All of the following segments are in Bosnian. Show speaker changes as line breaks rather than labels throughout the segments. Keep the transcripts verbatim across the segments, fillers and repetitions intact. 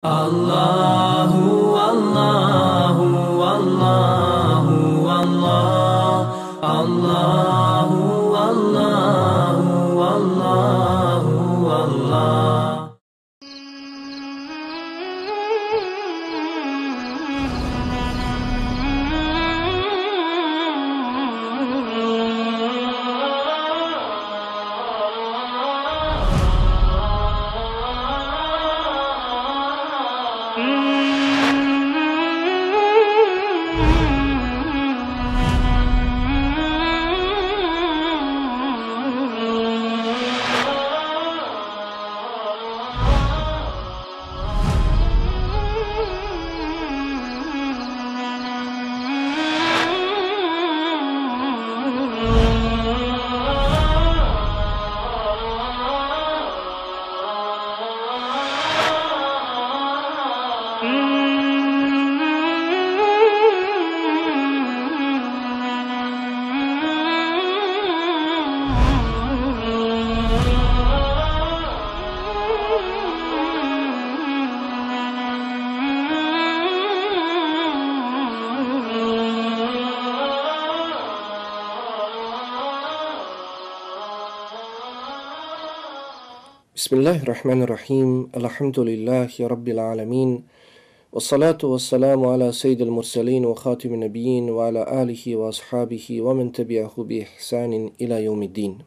Allahu, Allahu, Allahu, Allah, Allahu, Allahu, Allahu, Allah.
Bismillahirrahmanirrahim. Alhamdulillahi rabbil alamin. Wassalatu wassalamu ala sayyidil mursalin wa khatimin nabiyyin wa ala alihi wa ashabihi wa man tabi'ahu bi ihsanin ila yawmiddin.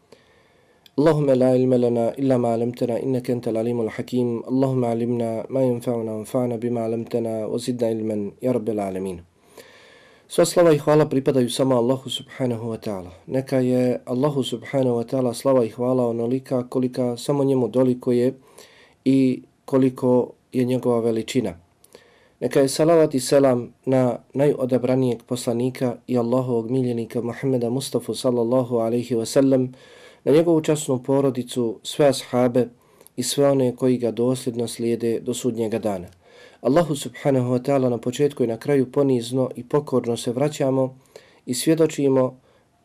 Allahumma la ilma lana illa ma 'allamtana innaka antal alimul hakim. Allahumma 'allimna ma yanfa'una wanfa'na bima 'allamtana wa zidna ilman ya rabbil alamin. Sva slava i hvala pripadaju samo Allahu subhanahu wa ta'ala. Neka je Allahu subhanahu wa ta'ala slava i hvala onolika kolika samo njemu dolikuje i koliko je njegova veličina. Neka je salavat i selam na najodabranijeg poslanika i Allahovog miljenika Muhammeda Mustafa sallallahu alaihi wa sallam, na njegovu časnu porodicu, sve ashabe i sve one koji ga dosljedno slijede do sudnjega dana. Allahu subhanahu wa ta'ala na početku i na kraju ponizno i pokorno se vraćamo i svjedočimo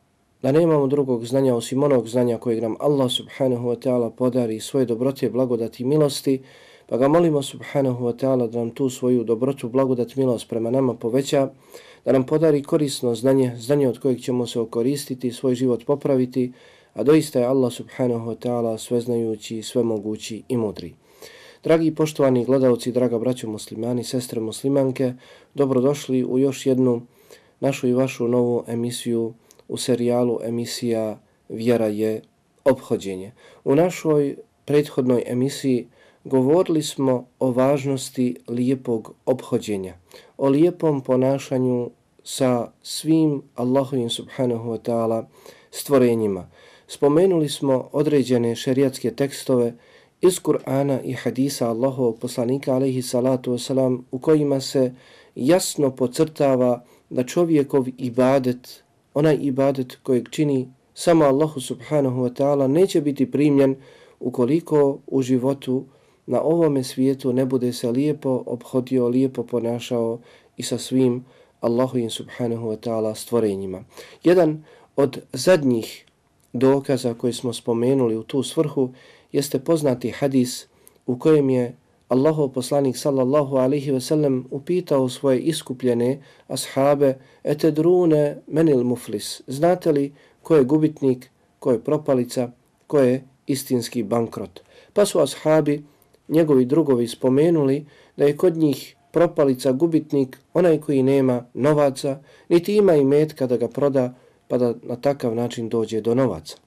da nemamo drugog znanja osim onog znanja kojeg nam Allah subhanahu wa ta'ala podari svoje dobrote, blagodati i milosti, pa ga molimo subhanahu wa ta'ala da nam tu svoju dobrotu, blagodat, milost prema nama poveća, da nam podari korisno znanje, znanje od kojeg ćemo se okoristiti, svoj život popraviti, a doista je Allah subhanahu wa ta'ala sveznajući, svemogući i mudri. Dragi i poštovani gledalci, draga braćo muslimani, sestre muslimanke, dobrodošli u još jednu našu i vašu novu emisiju u serijalu emisija Vjera je ophođenje. U našoj prethodnoj emisiji govorili smo o važnosti lijepog ophođenja, o lijepom ponašanju sa svim Allahovim subhanahu wa ta'ala stvorenjima. Spomenuli smo određene šerijatske tekstove iz Kur'ana i hadisa Allahovog poslanika alejhi salatu wasalam, u kojima se jasno podcrtava da čovjekov ibadet, onaj ibadet kojeg čini samo Allahu subhanahu wa ta'ala, neće biti primljen ukoliko u životu na ovome svijetu ne bude se lijepo ophodio, lijepo ponašao i sa svim Allahovim subhanahu wa ta'ala stvorenjima. Jedan od zadnjih dokaza koje smo spomenuli u tu svrhu jeste poznati hadis u kojem je Allahov poslanik sallallahu alaihi ve sellem upitao svoje iskupljene ashabe: etedrune menil muflis, znate li ko je gubitnik, ko je propalica, ko je istinski bankrot? Pa su ashabi, njegovi drugovi, spomenuli da je kod njih propalica, gubitnik onaj koji nema novaca, niti ima imetka da ga proda pa da na takav način dođe do novaca.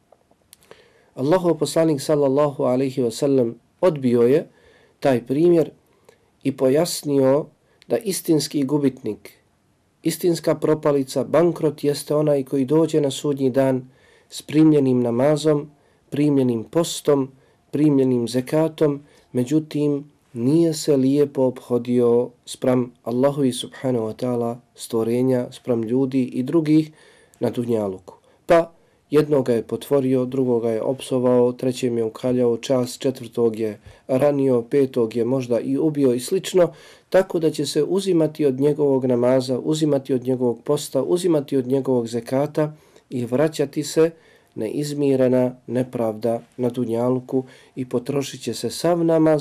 Allahov poslanik sallallahu alaihi wa sallam odbio je taj primjer i pojasnio da istinski gubitnik, istinska propalica, bankrot jeste onaj koji dođe na sudnji dan s primljenim namazom, primljenim postom, primljenim zekatom, međutim nije se lijepo ophodio spram Allahovi subhanahu wa ta'ala stvorenja, spram ljudi i drugih na dunjaluku. Pa jednoga je potvorio, drugoga je opsovao, trećem je ukaljao čast, četvrtog je ranio, petog je možda i ubio i slično, tako da će se uzimati od njegovog namaza, uzimati od njegovog posta, uzimati od njegovog zekata i vraćati se neizmirena nepravda na dunjaluku i potrošit će se sav namaz,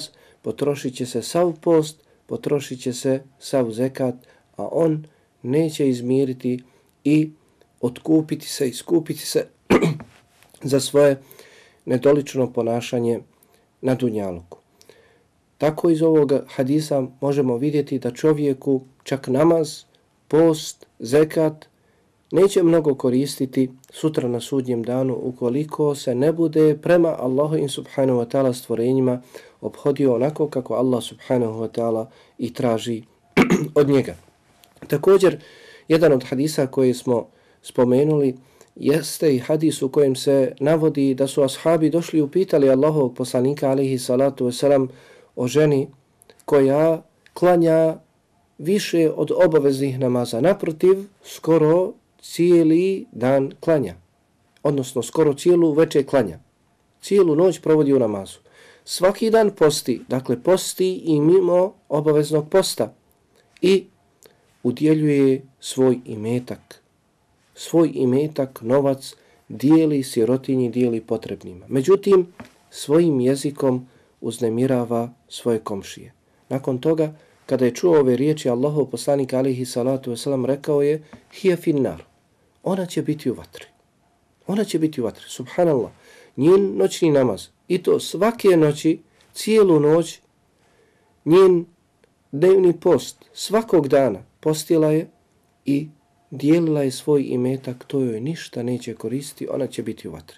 potrošit će se sav post, potrošit će se sav zekat, a on neće izmiriti i otkupiti se, iskupiti se za svoje nedolično ponašanje na dunjaluku. Tako iz ovog hadisa možemo vidjeti da čovjeku čak namaz, post, zekat neće mnogo koristiti sutra na sudnjem danu ukoliko se ne bude prema Allahu in subhanahu wa ta'ala stvorenjima obhodio onako kako Allah subhanahu wa ta'ala i traži od njega. Također, jedan od hadisa koje smo spomenuli jeste i hadis u kojem se navodi da su ashabi došli i upitali Allahovog poslanika alejhi salatu vesselam o ženi koja klanja više od obaveznih namaza. Naprotiv, skoro cijeli dan klanja, odnosno skoro cijelu večer klanja. Cijelu noć provodi u namazu. Svaki dan posti, dakle posti i mimo obaveznog posta i udjeljuje svoj imetak. Svoj imetak, novac, dijeli sirotinji, dijeli potrebnima. Međutim, svojim jezikom uznemirava svoje komšije. Nakon toga, kada je čuo ove riječi, Allahov poslanik alejhi salatu vesselam rekao je hija finnar. Ona će biti u vatri. Ona će biti u vatri. Subhanallah. Njen noćni namaz. I to svake noći, cijelu noć, njen dnevni post, svakog dana postila je i dijelila je svoj imetak, to joj ništa neće koristiti, ona će biti u vatri.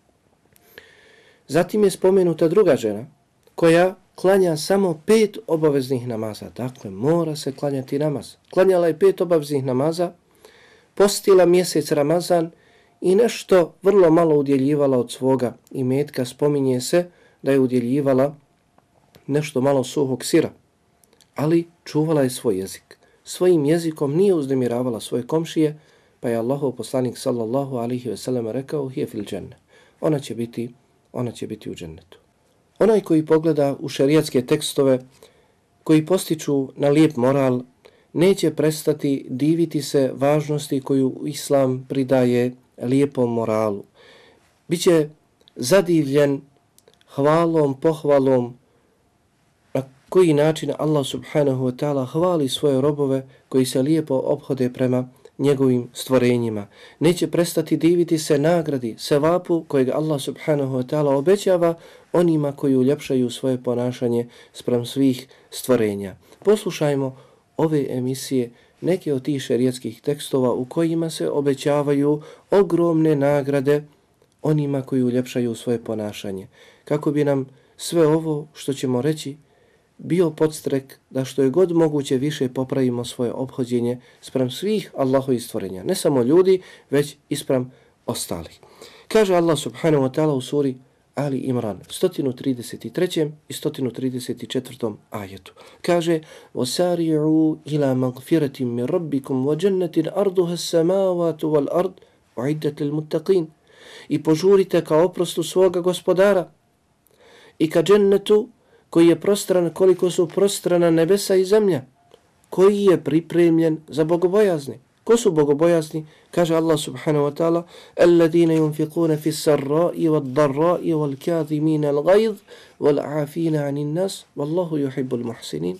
Zatim je spomenuta druga žena koja klanja samo pet obaveznih namaza. Dakle, mora se klanjati namaz. Klanjala je pet obaveznih namaza, postila mjesec Ramazan i nešto vrlo malo udjeljivala od svoga imetka. Spominje se da je udjeljivala nešto malo suhog sira, ali čuvala je svoj jezik. Svojim jezikom nije uznemiravala svoje komšije, pa je Allahov poslanik sallallahu alejhi ve sellem rekao hije fil dženne. Ona će biti, ona će biti u džennetu. Onaj koji pogleda u šerijatske tekstove koji postiču na lijep moral, neće prestati diviti se važnosti koju Islam pridaje lijepom moralu. Biće zadivljen hvalom, pohvalom na koji način Allah subhanahu wa ta'ala hvali svoje robove koji se lijepo ophode prema njegovim stvorenjima. Neće prestati diviti se nagradi, sevapu kojeg Allah subhanahu wa ta'ala obećava onima koji uljepšaju svoje ponašanje spram svih stvorenja. Poslušajmo ove emisije, neke od tih šerijatskih tekstova u kojima se obećavaju ogromne nagrade onima koji uljepšaju svoje ponašanje. Kako bi nam sve ovo što ćemo reći bio podstrek da što je god moguće više popravimo svoje ophođenje spram svih Allahovih stvorenja. Ne samo ljudi, već i spram ostalih. Kaže Allah subhanahu wa ta'ala u suri Ali Imran, sto trideset tri. i sto trideset četiri. ajetu. Kaže: وَسَارِعُوا إِلَى مَغْفِرَةٍ مِّن رَبِّكُمْ وَجَنَّةٍ أَرْضُهَا السَّمَاوَاتُ وَالْأَرْضُ أُعِدَّتْ لِلْمُتَّقِينَ. I požurite ka oprostu svoga gospodara i ka džennetu koji je prostran koliko su prostrana nebesa i zemlja, koji je pripremljen za bogobojazne. Ko su bogobojazni? Kaže Allah subhanahu wa ta'ala: الَّذِينَ يُنْفِقُونَ فِي السَّرَّاءِ وَالضَّرَّاءِ وَالْكَاظِمِينَ الْغَيْظَ وَالْعَافِينَ عَنِ النَّاسِ وَاللَّهُ يُحِبُّ الْمُحْسِنِينَ.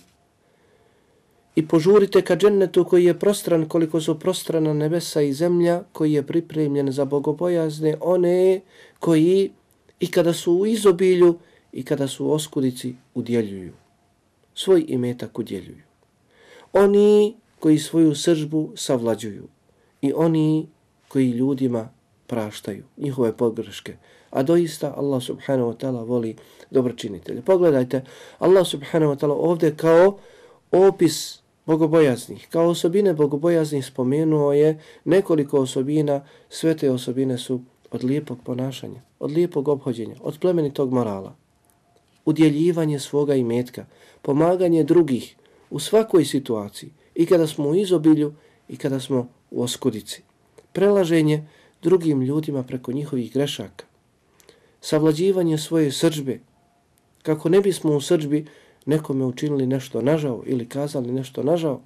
I požurite ka džennetu koji je prostran koliko su prostrana nebesa i zemlja, koji je pripremljen za bogobojazne, one koji i kada su u izobilju i kada su u oskudici udjeljuju. Svoj imetak udjeljuju. Oni koji svoju sržbu savlađuju i oni koji ljudima praštaju njihove pogreške. A doista Allah subhanahu wa ta'ala voli dobročinitelje. Pogledajte, Allah subhanahu wa ta'ala ovdje kao opis bogobojaznih, kao osobine bogobojaznih spomenuo je nekoliko osobina. Sve te osobine su od lijepog ponašanja, od lijepog ophođenja, od plemenitog morala. Udjeljivanje svoga imetka, pomaganje drugih u svakoj situaciji, i kada smo u izobilju i kada smo u oskudici. Prelaženje drugim ljudima preko njihovih grešaka. Savlađivanje svoje srdžbe, kako ne bismo u srdžbi nekome učinili nešto nažao ili kazali nešto nažao.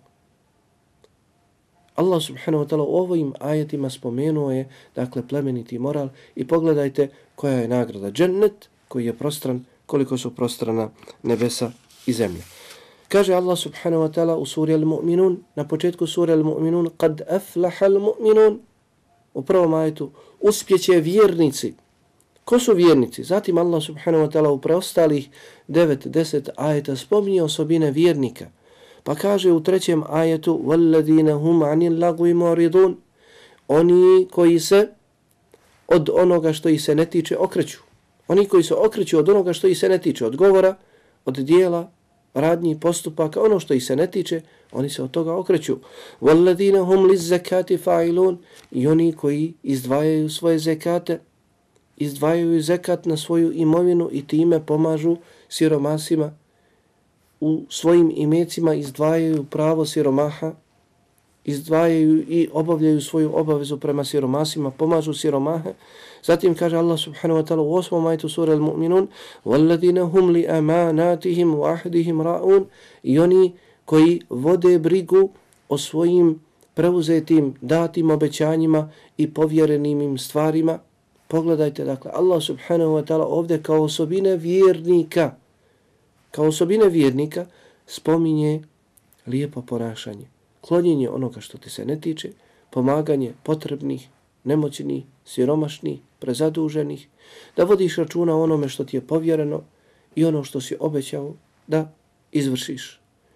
Allah subhanahu wa ta'ala u ovim ajetima spomenuo je, dakle, plemeniti moral i pogledajte koja je nagrada. Džennet koji je prostran koliko su prostrana nebesa i zemlja. Kaže Allah subhanahu wa ta'ala u suri Al-Mu'minun, na početku suri Al-Mu'minun, kad aflaha al-mu'minun, u prvom ajetu, uspjeće vjernici. Ko su vjernici? Zatim Allah subhanahu wa ta'ala u preostalih devet deset ajeta spominje osobine vjernika. Pa kaže u trećem ajetu, وَالَّذِينَ هُمْ عَنِ اللَّغْوِ مُعْرِضُونَ, oni koji se od onoga što ih se ne tiče okreću. Oni koji se okreću od onoga što ih se ne tiče, od govora, od dijela, radnji, postupaka, ono što ih se ne tiče, oni se od toga okreću. وَالَّذِينَ هُمْ لِلزَّكَاتِ فَاعِلُونَ, i oni koji izdvajaju svoje zekate, izdvajaju zekat na svoju imovinu i time pomažu siromasima, u svojim imecima izdvajaju pravo siromaha, izdvajaju i obavljaju svoju obavezu prema siromasima, pomažu siromahe. Zatim kaže Allah subhanahu wa ta'ala u osmom ajetu sura Al-Mu'minun, وَالَّذِينَ هُمْ لِأَمَانَاتِهِمْ وَأَحْدِهِمْ رَاءُونَ, i oni koji vode brigu o svojim preuzetim, datim obećanjima i povjerenim im stvarima. Pogledajte, dakle, Allah subhanahu wa ta'ala ovdje kao osobine vjernika, kao osobine vjernika spominje lijepo ponašanje, klonjenje onoga što ti se ne tiče, pomaganje potrebnih, nemoćnih, siromašnih, prezaduženih, da vodiš računa o onome što ti je povjereno i ono što si obećao da izvršiš.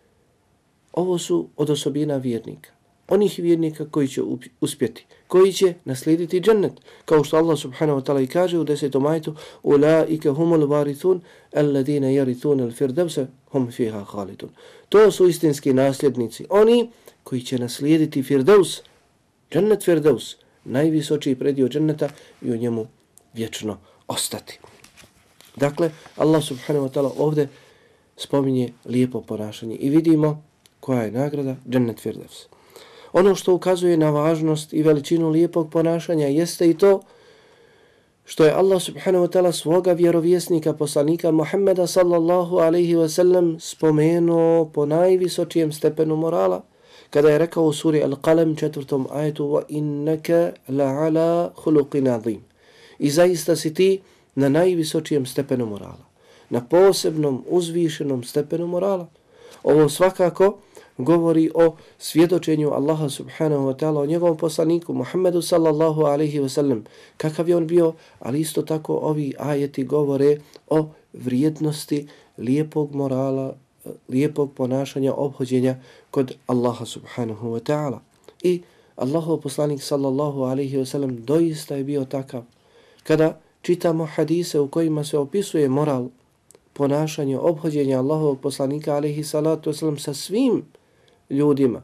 Ovo su od osobina vjernika. Onih vjernika koji će uspjeti, koji će naslijediti džennet. Kao što Allah subhanahu wa ta'ala i kaže u desetom ajetu, Ulaike humul varithun, alladine yarithun al-firdevse, hum fiha khalidun. To su istinski nasljednici, oni koji će naslijediti Firdevs, džennet Firdevs, najvisočiji predio dženneta i u njemu vječno ostati. Dakle, Allah subhanahu wa ta'ala ovdje spominje lijepo ponašanje i vidimo koja je nagrada, džennet Firdevs. Ono što ukazuje na važnost i veličinu lijepog ponašanja jeste i to što je Allah subhanahu wa ta'ala svoga vjerovjesnika, poslanika Muhammeda sallallahu alaihi wa sallam spomenuo po najvisočijem stepenu morala, kada je rekao u suri Al-Qalam četvrtom ajetu وَإِنَّكَ لَعَلَى خُلُقٍ عَظِيمٍ, i zaista si ti na najvisočijem stepenu morala, na posebnom uzvišenom stepenu morala. Ovo svakako govori o svjedočenju Allaha subhanahu wa ta'ala o njegovom poslaniku Muhammedu sallallahu alaihi wa sallam, kakav je on bio, ali isto tako ovi ajeti govore o vrijednosti lijepog morala, lijepog ponašanja, ophođenja kod Allaha subhanahu wa ta'ala. I Allahov poslanik sallallahu alaihi wa sallam doista je bio takav. Kada čitamo hadise u kojima se opisuje moral, ponašanje, ophođenja Allahovog poslanika alaihi salatu wasalam sa svim ljudima,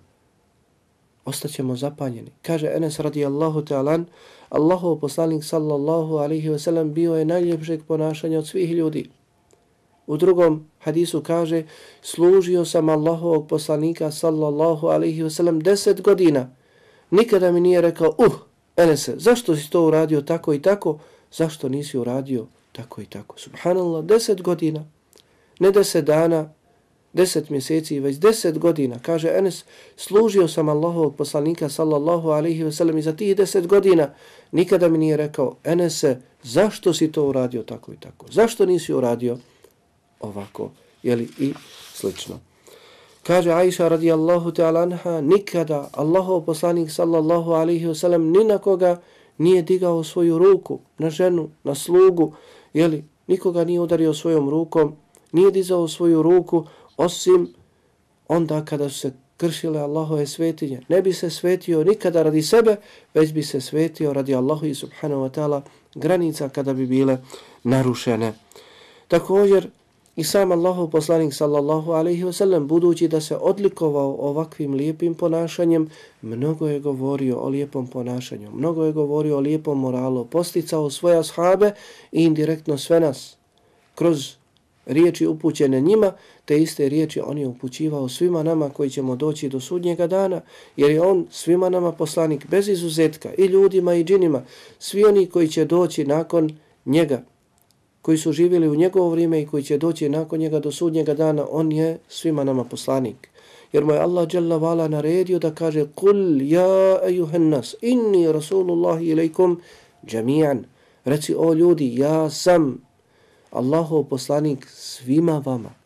ostaćemo zapanjeni. Kaže Enes radijallahu ta'alan, Allahov poslanik sallallahu alaihi wasallam bio je najljepšeg ponašanja od svih ljudi. U drugom hadisu kaže, služio sam Allahovog poslanika sallallahu alaihi wasallam deset godina. Nikada mi nije rekao, uh, Enese, zašto si to uradio tako i tako? Zašto nisi uradio tako i tako? Subhanallah, deset godina, ne deset dana, deset mjeseci, već deset godina. Kaže Enes, služio sam Allahovog poslanika sallallahu alaihi wa sallam i za tih deset godina nikada mi nije rekao, Enese, zašto si to uradio tako i tako? Zašto nisi uradio ovako? Jeli i slično. Kaže Aisha radijallahu ta'ala anha, nikada Allahov poslanik sallallahu alaihi wa sallam ni na koga nije digao svoju ruku, na ženu, na slugu, jeli, nikoga nije udario svojom rukom, nije dizao svoju ruku, osim onda kada su se kršile Allahove svetinje. Ne bi se svetio nikada radi sebe, već bi se svetio radi Allahu i subhanahu wa ta'ala granica kada bi bile narušene. Također, i sam Allahov poslanik sallallahu alaihi wa sallam, budući da se odlikovao ovakvim lijepim ponašanjem, mnogo je govorio o lijepom ponašanju, mnogo je govorio o lijepom moralu, posticao svoje ashabe i indirektno sve nas kroz riječi upućene njima, te iste riječi on je upućivao svima nama koji ćemo doći do sudnjega dana, jer je on svima nama poslanik bez izuzetka, i ljudima i džinima, svi oni koji će doći nakon njega, koji su živjeli u njegovo vrijeme i koji će doći nakon njega do sudnjega dana, on je svima nama poslanik. Jer mu je Allah dželle vala naredio da kaže Kul ja ejuhan nas, inni rasulullahi ilaikum džamijan. Reci, o ljudi, ja sam Allahov poslanik svima vama.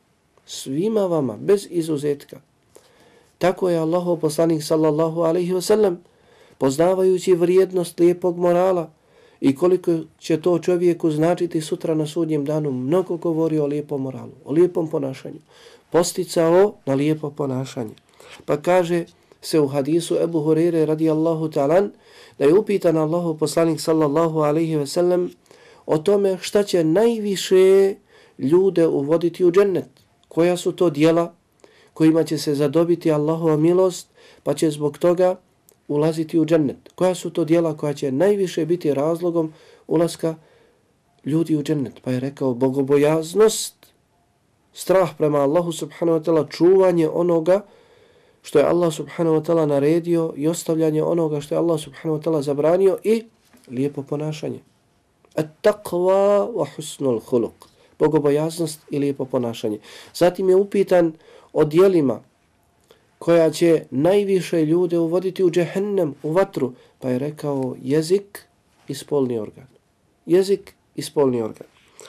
svima vama, bez izuzetka. Tako je Allahov poslanik sallallahu alaihi wa sallam, poznavajući vrijednost lijepog morala i koliko će to čovjeku značiti sutra na sudnjem danu, mnogo govori o lijepom moralu, o lijepom ponašanju, posticao na lijepo ponašanje. Pa kaže se u hadisu Ebu Hureyre radijallahu ta'ala da je upitan Allahov poslanik sallallahu alaihi wa sallam o tome šta će najviše ljude uvoditi u džennet, koja su to djela kojima će se zadobiti Allahova milost, pa će zbog toga ulaziti u džennet. Koja su to djela koja će najviše biti razlogom ulaska ljudi u džennet? Pa je rekao bogobojaznost, strah prema Allahu subhanahu wa ta'ala, čuvanje onoga što je Allah subhanahu wa ta'ala naredio i ostavljanje onoga što je Allah subhanahu wa ta'ala zabranio i lijepo ponašanje. At-taqwa wa husnul khuluq. Bogobojaznost i lijepo ponašanje. Zatim je upitan o djelima koja će najviše ljude uvoditi u džehennem, u vatru, pa je rekao jezik i spolni organ. Jezik i spolni organ.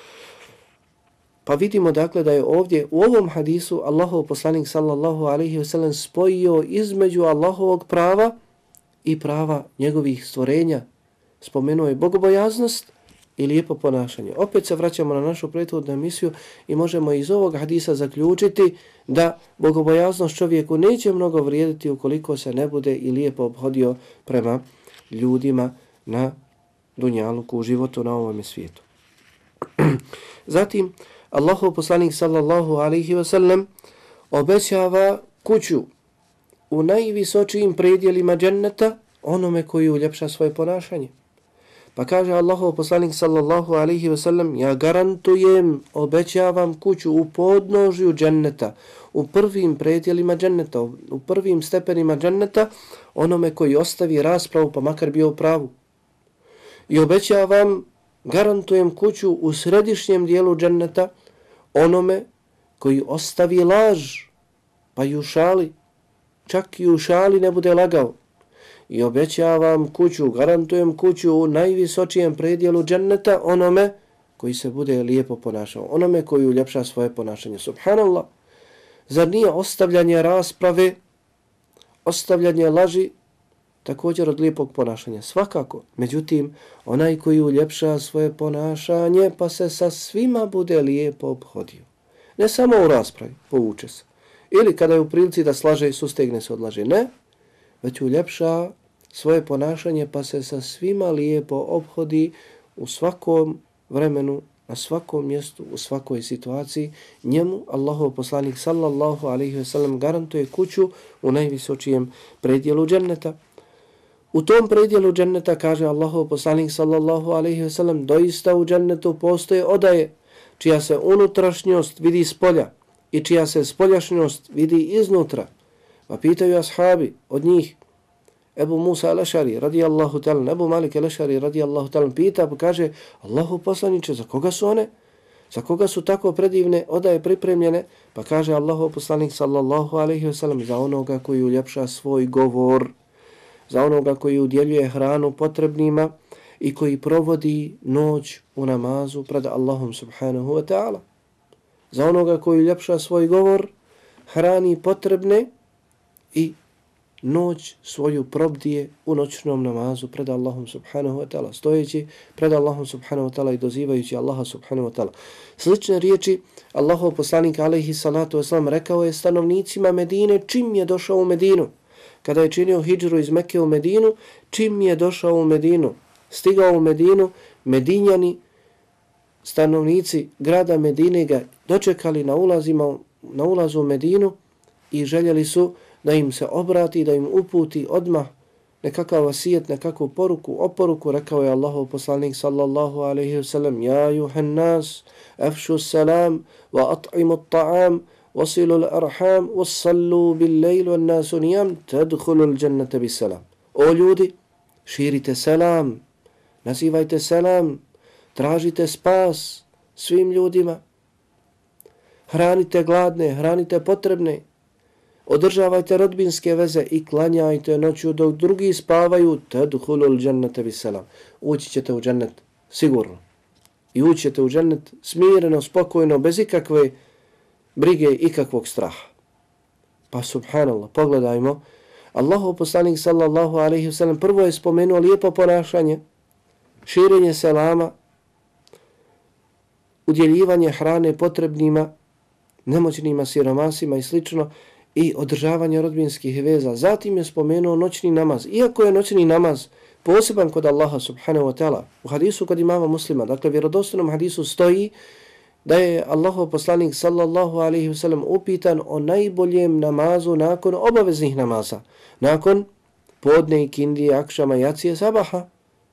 Pa vidimo dakle da je ovdje u ovom hadisu Allahov poslanik sallallahu alaihi wa sallam spojio između Allahovog prava i prava njegovih stvorenja. Spomenuo je bogobojaznost i lijepo ponašanje. Opet se vraćamo na našu prethodnu emisiju i možemo iz ovog hadisa zaključiti da bogobojaznost čovjeku neće mnogo vrijediti ukoliko se ne bude i lijepo obhodio prema ljudima na dunjaluku, u životu na ovom svijetu. Zatim, Allahov poslanik sallallahu alaihi wa sallam obećava kuću u najvisočijim predjelima dženneta onome koji uljepša svoje ponašanje. Pa kaže Allahov poslanik sallallahu alaihi wa sallam, ja garantujem, obećavam kuću u podnožju dženneta, u prvim predjelima dženneta, u prvim stepenima dženneta, onome koji ostavi raspravu pa makar bio u pravu. I obećavam, garantujem kuću u središnjem dijelu dženneta, onome koji ostavi laž pa i u šali, čak i u šali ne bude lagao. I obećavam kuću, garantujem kuću u najvisočijem predjelu dženneta onome koji se bude lijepo ponašao, onome koji uljepša svoje ponašanje. Subhanallah, zar nije ostavljanje rasprave, ostavljanje laži također od lijepog ponašanja? Svakako. Međutim, onaj koji uljepša svoje ponašanje pa se sa svima bude lijepo obhodio. Ne samo u raspravi, povuče se. Ili kada je u prilici da slaže i sustegne se od laži. Ne, već uljepša svoje ponašanje pa se sa svima lijepo obhodi u svakom vremenu, na svakom mjestu, u svakoj situaciji. Njemu Allahov poslanik sallallahu alaihi wa sallam garantuje kuću u najvisočijem predjelu dženneta. U tom predjelu dženneta, kaže Allahov poslanik sallallahu alaihi wa sallam, doista u džennetu postoje odaje čija se unutrašnjost vidi s polja i čija se spoljašnjost vidi iznutra. Pa pitaju ashabi od njih, Ebu Musa al-Ešari radijallahu ta'ala, Ebu Malik al-Ešari radijallahu ta'ala pita, pa kaže, Allahu poslaniče, za koga su one? Za koga su tako predivne odaje pripremljene? Pa kaže Allahov poslanik sallallahu alaihi wa sallam, za onoga koji uljepša svoj govor, za onoga koji udjeljuje hranu potrebnima i koji provodi noć u namazu pred Allahom subhanahu wa ta'ala. Za onoga koji uljepša svoj govor, hrani potrebne i noć svoju probdije u noćnom namazu pred Allahom subhanahu wa ta'ala, stojeći pred Allahom subhanahu wa ta'ala i dozivajući Allaha subhanahu wa ta'ala. Slične riječi Allahov poslanik alaihi salatu wasalam rekao je stanovnicima Medine čim je došao u Medinu. Kada je činio hidžru iz Mekke u Medinu, čim je došao u Medinu, stigao u Medinu, Medinjani, stanovnici grada Medine ga dočekali na, ulazima, na ulazu u Medinu i željeli su da im se obrati, da im uputi odmah nekakav vasijet, nekakvu poruku, oporuku. Rekao je Allahov poslanik sallallahu alaihi wa sallam, ja juhan nas, afšu salam, wa at'imu ta'am, wasilu l'arham, wassallu bil lejlu, an nasu nijam, tadkhulu l'đannata bis salam. O ljudi, širite selam, nazivajte selam, tražite spas svim ljudima, hranite gladne, hranite potrebne, održavajte rodbinske veze i klanjajte noću dok drugi spavaju, tadkhulul džannata bisalam. Ući ćete u džennet, sigurno. I ući ćete u džennet smireno, spokojno, bez ikakve brige i ikakvog straha. Pa subhanallah, pogledajmo, Allahov poslanik sallallahu alejhi ve sellem prvo je spomenuo lijepo ponašanje, širenje selama, udjeljivanje hrane potrebnima, nemoćnima, siromasima i slično, i održavanje rodbinskih veza. Zatim je spomenuo noćni namaz. Iako je noćni namaz poseban kod Allaha subhanahu wa ta'ala, u hadisu kod imama Muslima, dakle vjerodostojnom hadisu stoji da je Allahov poslanik sallallahu alejhi ve sellem upitan o najboljem namazu nakon obaveznih namaza, nakon podne, ikindije, akšama, jacije, sabaha.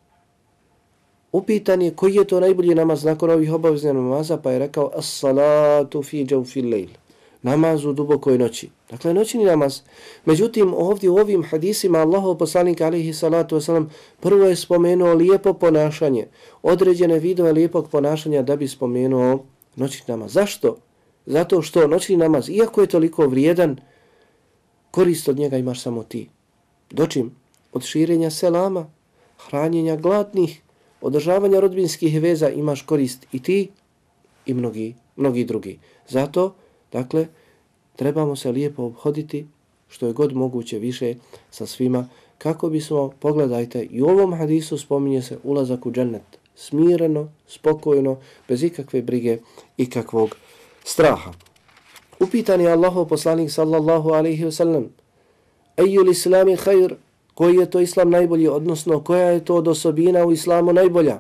Upitan je koji je to najbolji namaz nakon ovih obaveznih namaza, pa je rekao as-salatu fi jawfil layl, namaz u dubokoj noći. Dakle, noćni namaz. Međutim, ovdje u ovim hadisima Allahov poslanik alejhi salatu vesselam prvo je spomenuo lijepo ponašanje, određene vidove lijepog ponašanja da bi spomenuo noćni namaz. Zašto? Zato što noćni namaz, iako je toliko vrijedan, korist od njega imaš samo ti. Dočim? Od širenja selama, hranjenja gladnih, održavanja rodbinskih veza imaš korist i ti i mnogi, mnogi drugi. Zato, dakle, trebamo se lijepo obhoditi što je god moguće više sa svima, kako bismo, pogledajte, i u ovom hadisu spominje se ulazak u džennet, smireno, spokojno, bez ikakve brige, ikakvog straha. Upitan je Allahov poslanik sallallahu alejhi ve sellem, ejul islami khair, koji je to islam najbolji, odnosno koja je to od osobina u islamu najbolja?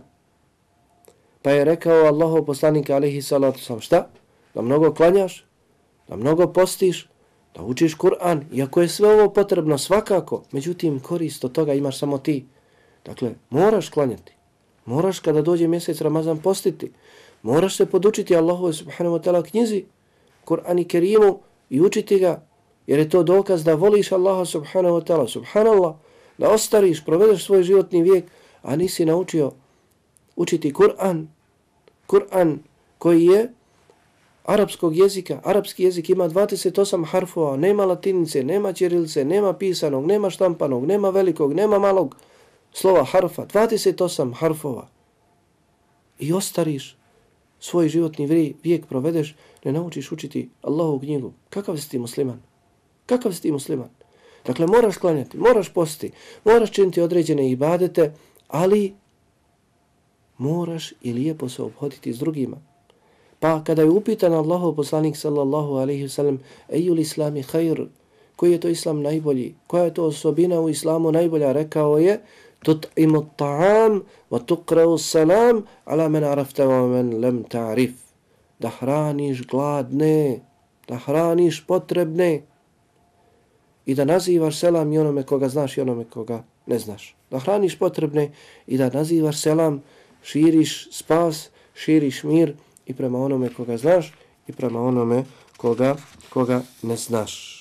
Pa je rekao Allahov poslanik alejhi salatu vesselam, šta? Da mnogo klanjaš, da mnogo postiš, da učiš Kur'an, iako je sve ovo potrebno svakako, međutim korist od toga imaš samo ti. Dakle, moraš klanjati, moraš kada dođe mjesec Ramazan postiti, moraš se podučiti Allahu subhanahu wa ta'ala knjizi, Kur'an i Kerimu i učiti ga, jer je to dokaz da voliš Allaha subhanahu wa ta'ala, subhanallah, da ostariš, provedeš svoj životni vijek, a nisi naučio učiti Kur'an, Kur'an koji je arapskog jezika. Arapski jezik ima dvadeset osam harfova, nema latinice, nema ćirilice, nema pisanog, nema štampanog, nema velikog, nema malog slova harfa, dvadeset osam harfova. I ostariš svoj životni vijek, provedeš, ne naučiš učiti Allahovu knjigu. Kakav si ti musliman? Kakav si ti musliman? Dakle, moraš klanjati, moraš postiti, moraš činiti određene ibadete, ali moraš i lijepo se obhoditi s drugima. Pa kada je upitan Allahov poslanik sallallahu alejhi ve sellem, ejul islami khair, koji je to islam najbolji, koja je to osobina u islamu najbolja, rekao je tut'imu ta'am wa tuqra'u salam ala man arafta wa man lam ta'rif, da hraniš gladne, da hraniš potrebne i da nazivaš selam i onome koga znaš i onome koga ne znaš. Da hraniš potrebne i da nazivaš selam, širiš spas, širiš mir i prema onome koga znaš i prema onome koga, koga ne znaš.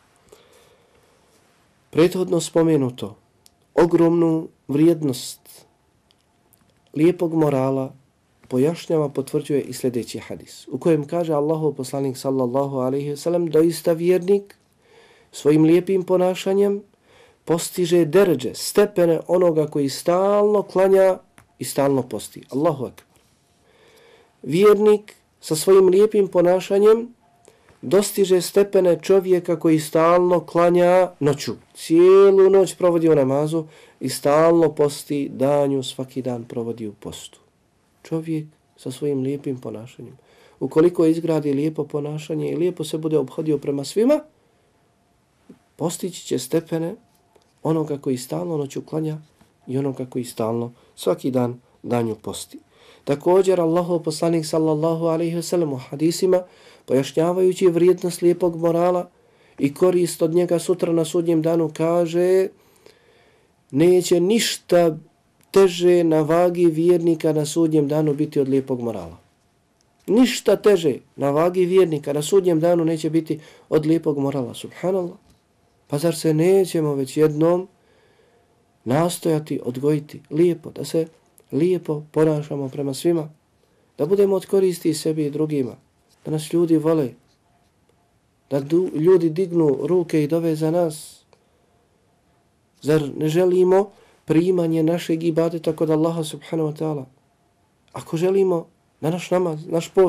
Prethodno spomenuto, ogromnu vrijednost lijepog morala pojašnjava, potvrđuje i sljedeći hadis, u kojem kaže Allahov poslanik sallallahu alejhi ve sellem, doista vjernik svojim lijepim ponašanjem postiže deređe, stepene onoga koji stalno klanja i stalno posti. Allahu akbar. Vjernik sa svojim lijepim ponašanjem dostiže stepene čovjeka koji stalno klanja noću. Cijelu noć provodi u namazu i stalno posti, danju svaki dan provodi u postu. Čovjek sa svojim lijepim ponašanjem. Ukoliko izgradi lijepo ponašanje i lijepo se bude obhodio prema svima, postići će stepene onoga koji stalno noću klanja i onoga koji stalno svaki dan danju posti. Također Allahov poslanik sallallahu alejhi ve sellem u hadisima, pojašnjavajući vrijednost lijepog morala i korist od njega sutra na sudnjem danu, kaže: neće ništa teže na vagi vjernika na sudnjem danu biti od lijepog morala. Ništa teže na vagi vjernika na sudnjem danu neće biti od lijepog morala. Subhanallah. Pa zar se nećemo već jednom nastojati odgojiti lijepo, da se lijepo ponašamo prema svima, da budemo od koristi sebi i drugima, da nas ljudi vole, da du, ljudi dignu ruke i dove za nas. Zar ne želimo primanje našeg ibadeta kod Allaha subhanahu wa ta'ala? Ako želimo da naš namaz, naš post,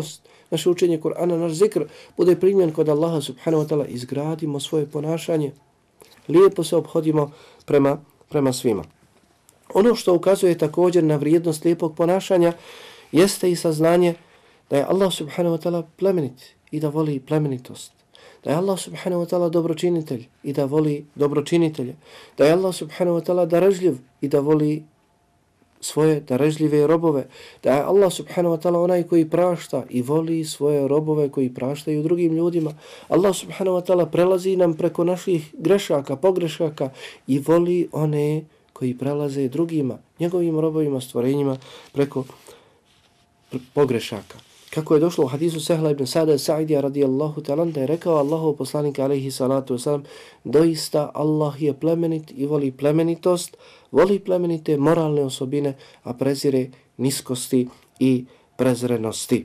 naše učenje Kur'ana, naš zikr bude primljen kod Allaha subhanahu wa ta'ala, izgradimo svoje ponašanje, lijepo se obhodimo prema, prema svima. Ono što ukazuje također na vrijednost lijepog ponašanja jeste i saznanje da je Allah subhanahu wa ta'ala plemenit i da voli plemenitost. Da je Allah subhanahu wa ta'ala dobročinitelj i da voli dobročinitelje. Da je Allah subhanahu wa ta'ala darežljiv i da voli svoje darežljive robove. Da je Allah subhanahu wa ta'ala onaj koji prašta i voli svoje robove koji praštaju drugim ljudima. Allah subhanahu wa ta'ala prelazi nam preko naših grešaka, pogrešaka i voli one koji prelaze drugima, njegovim robovima, stvorenjima preko pogrešaka. Kako je došlo u hadisu Sehla ibn Sada Sa'idija radijallahu ta'ala, da je rekao Allahov poslanik alejhi salatu wasalam, doista Allah je plemenit i voli plemenitost, voli plemenite moralne osobine, a prezire niskosti i prezrenosti.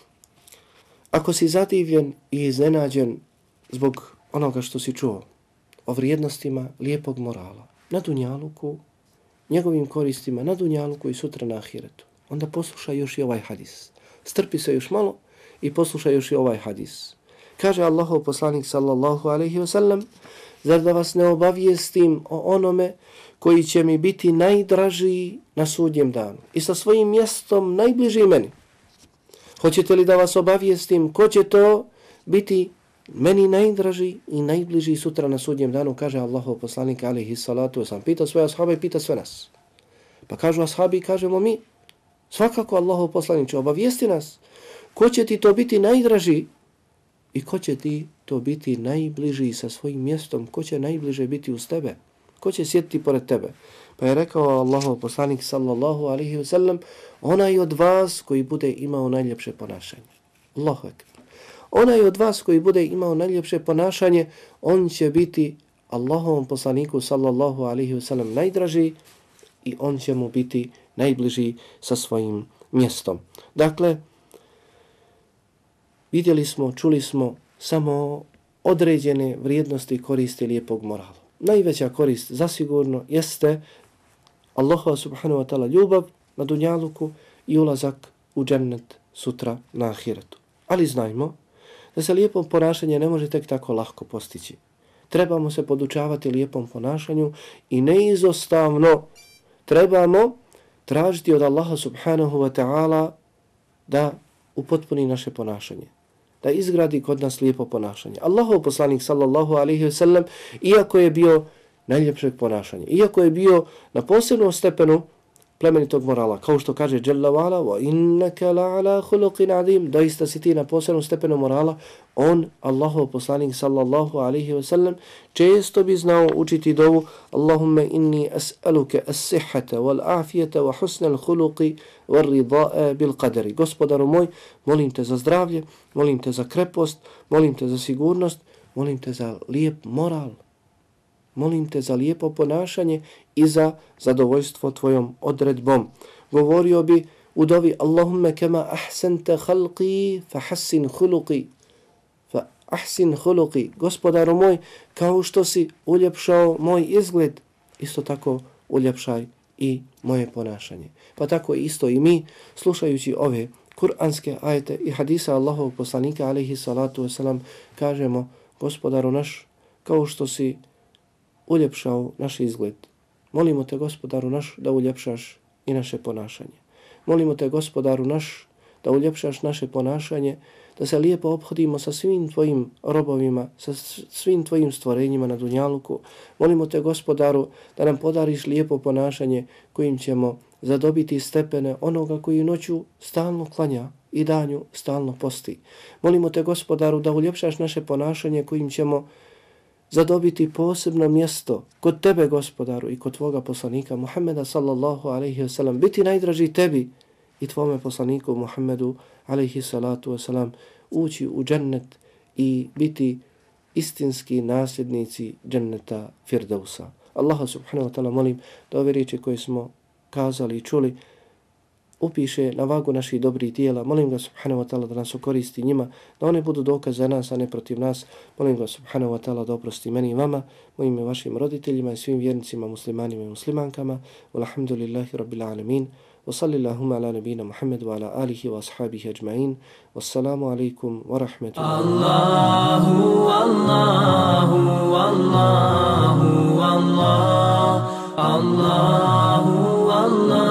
Ako si zadivljen i iznenađen zbog onoga što si čuo o vrijednostima lijepog morala na dunjaluku, njegovim koristima na dunjaluku i sutra na ahiretu, onda poslušaj još i ovaj hadis. Strpi se još malo i poslušaj još i ovaj hadis. Kaže Allahov poslanik sallallahu alaihi wa sallam, zar da vas ne obavijestim o onome koji će mi biti najdražiji na sudnjem danu i sa svojim mjestom najbliži meni? Hoćete li da vas obavijestim ko će to biti meni najdraži i najbliži sutra na sudnjem danu? Kaže Allahov poslanik alaihi salatu wa sallam. Pita svoje ashabe i pita sve nas. Pa kažu ashabi i kažemo mi, svakako Allahov poslanik će obavijesti nas ko će ti to biti najdraži i ko će ti to biti najbliži sa svojim mjestom, ko će najbliže biti uz tebe, ko će sjediti pored tebe. Pa je rekao Allahov poslanik sallallahu alaihi wa sallam, onaj od vas koji bude imao najljepše ponašanje. Allahu ekber. Onaj od vas koji bude imao najljepše ponašanje, on će biti Allahovom poslaniku sallallahu alaihi wa sallam najdraži i on će mu biti najbliži sa svojim mjestom. Dakle, vidjeli smo, čuli smo samo određene vrijednosti koristi lijepog morala. Najveća korist zasigurno jeste Allaha subhanahu wa ta'ala ljubav na dunjaluku i ulazak u džennet sutra na ahiretu. Ali znajmo da se lijepo ponašanje ne može tek tako lahko postići. Trebamo se podučavati lijepom ponašanju i neizostavno trebamo tražiti od Allaha subhanahu wa ta'ala da upotpuni naše ponašanje, da izgradi kod nas lijepo ponašanje. Allahov poslanik sallallahu alaihi wa sallam, iako je bio najljepšeg ponašanja, iako je bio na posebnom stepenu plemenitog morala, kao što kaže Jalla wa'ala, wa innaka la'ala khuluqin adim, doista si ti na posebnom stepenu morala, on, Allahov poslanik sallallahu alaihi wa sallam, često bi znao učiti dovu Allahumma inni as'aluka as-sihhata wal-afiyata wa husna al-khuluqi wal-rida'a bil-qadari. Gospodaru moj, molim te za zdravlje, molim te za krepost, molim te za sigurnost, molim te za lijep moral. Molim te za lijepo ponašanje i za zadovoljstvo tvojom odredbom. Govorio bi u dovi Allahumma kama ahsanta khalqi fa hassin khuluqi. Fa ahsin khuluqi. Gospodaru moj, kao što si uljepšao moj izgled, isto tako uljepšaj i moje ponašanje. Pa tako isto i mi, slušajući ove kuranske ajete i hadisa Allahovog poslanika alejhi salatu vesselam, kažemo, Gospodaru naš, kao što si uljepšao naš izgled, molimo te, Gospodaru naš, da uljepšaš i naše ponašanje. Molimo te, Gospodaru naš, da uljepšaš naše ponašanje, da se lijepo ophodimo sa svim tvojim robovima, sa svim tvojim stvorenjima na dunjaluku. Molimo te, Gospodaru, da nam podariš lijepo ponašanje kojim ćemo zadobiti stepene onoga koji noću stalno klanja i danju stalno posti. Molimo te, Gospodaru, da uljepšaš naše ponašanje kojim ćemo zadobiti posebno mjesto kod tebe, Gospodaru, i kod tvoga poslanika Muhammeda sallallahu alaihi wasallam, biti najdraži tebi i tvome poslaniku Muhammedu alaihi salatu wasalam, ući u džennet i biti istinski nasljednici dženneta Firdausa. Allaha subhanahu wa ta'ala molim da ove riječi koje smo kazali i čuli upiše na vagu naših dobrih dijela. Molim ga subhanahu wa ta'ala da nas okoristi njima, da one budu dokaz za nas, a ne protiv nas. Molim ga subhanahu wa ta'ala da oprosti meni i vama, mojim i vašim roditeljima i svim vjernicima, muslimanima i muslimankama. Walhamdulillahi rabbil alamin. wa sallallahu ala nabina Muhammad wa ala alihi wa ashabihi ajma'in. Wassalamu alaikum wa rahmatullahi.
Allahu, Allahu, Allahu, Allah, Allahu, Allah.